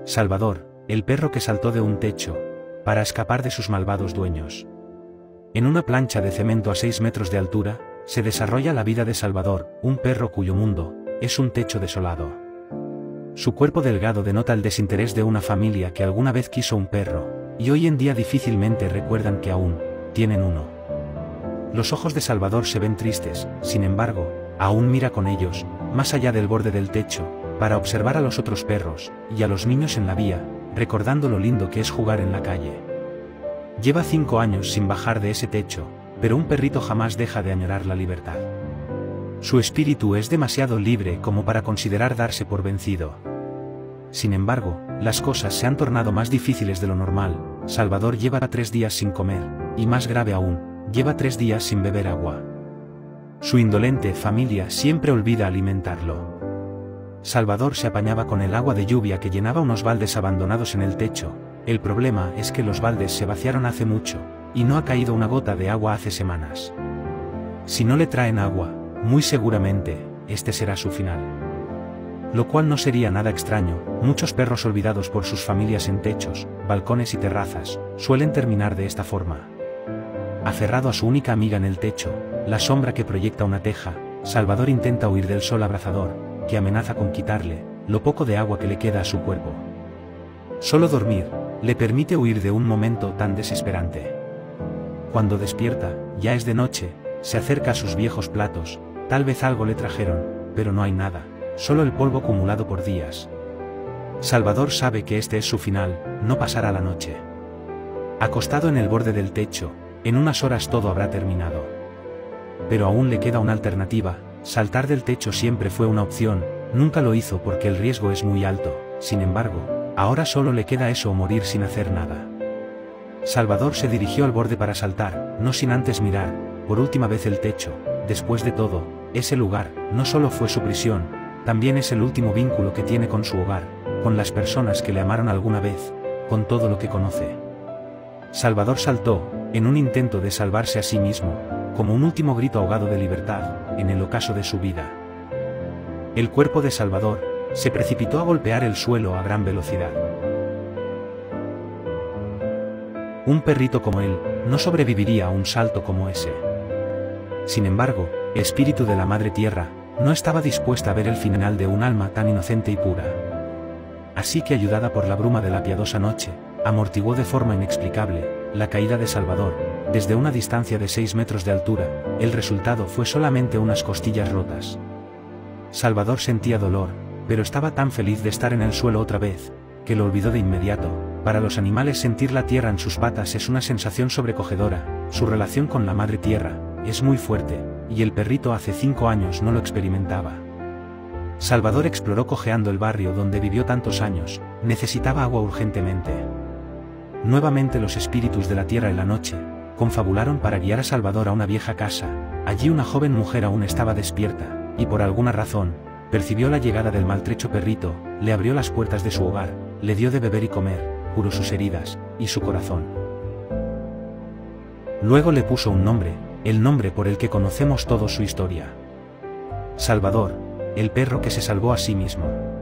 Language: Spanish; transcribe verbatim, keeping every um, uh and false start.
Salvador, el perro que saltó de un techo, para escapar de sus malvados dueños. En una plancha de cemento a seis metros de altura, se desarrolla la vida de Salvador, un perro cuyo mundo es un techo desolado. Su cuerpo delgado denota el desinterés de una familia que alguna vez quiso un perro, y hoy en día difícilmente recuerdan que aún tienen uno. Los ojos de Salvador se ven tristes, sin embargo, aún mira con ellos, más allá del borde del techo, para observar a los otros perros, y a los niños en la vía, recordando lo lindo que es jugar en la calle. Lleva cinco años sin bajar de ese techo, pero un perrito jamás deja de añorar la libertad. Su espíritu es demasiado libre como para considerar darse por vencido. Sin embargo, las cosas se han tornado más difíciles de lo normal. Salvador lleva tres días sin comer, y más grave aún, lleva tres días sin beber agua. Su indolente familia siempre olvida alimentarlo. Salvador se apañaba con el agua de lluvia que llenaba unos baldes abandonados en el techo. El problema es que los baldes se vaciaron hace mucho, y no ha caído una gota de agua hace semanas. Si no le traen agua, muy seguramente, este será su final. Lo cual no sería nada extraño. Muchos perros olvidados por sus familias en techos, balcones y terrazas, suelen terminar de esta forma. Aferrado a su única amiga en el techo, la sombra que proyecta una teja, Salvador intenta huir del sol abrasador, que amenaza con quitarle lo poco de agua que le queda a su cuerpo. Solo dormir le permite huir de un momento tan desesperante. Cuando despierta, ya es de noche, se acerca a sus viejos platos, tal vez algo le trajeron, pero no hay nada, solo el polvo acumulado por días. Salvador sabe que este es su final, no pasará la noche. Acostado en el borde del techo, en unas horas todo habrá terminado. Pero aún le queda una alternativa. Saltar del techo siempre fue una opción, nunca lo hizo porque el riesgo es muy alto. Sin embargo, ahora solo le queda eso o morir sin hacer nada. Salvador se dirigió al borde para saltar, no sin antes mirar, por última vez el techo. Después de todo, ese lugar no solo fue su prisión, también es el último vínculo que tiene con su hogar, con las personas que le amaron alguna vez, con todo lo que conoce. Salvador saltó, en un intento de salvarse a sí mismo, como un último grito ahogado de libertad, en el ocaso de su vida. El cuerpo de Salvador se precipitó a golpear el suelo a gran velocidad. Un perrito como él no sobreviviría a un salto como ese. Sin embargo, el espíritu de la Madre Tierra no estaba dispuesta a ver el final de un alma tan inocente y pura. Así que, ayudada por la bruma de la piadosa noche, amortiguó de forma inexplicable la caída de Salvador, desde una distancia de seis metros de altura. El resultado fue solamente unas costillas rotas. Salvador sentía dolor, pero estaba tan feliz de estar en el suelo otra vez, que lo olvidó de inmediato. Para los animales sentir la tierra en sus patas es una sensación sobrecogedora. Su relación con la Madre Tierra es muy fuerte, y el perrito hace cinco años no lo experimentaba. Salvador exploró cojeando el barrio donde vivió tantos años. Necesitaba agua urgentemente. Nuevamente los espíritus de la tierra y la noche confabularon para guiar a Salvador a una vieja casa. Allí una joven mujer aún estaba despierta, y por alguna razón, percibió la llegada del maltrecho perrito, le abrió las puertas de su hogar, le dio de beber y comer, curó sus heridas, y su corazón. Luego le puso un nombre, el nombre por el que conocemos todos su historia. Salvador, el perro que se salvó a sí mismo.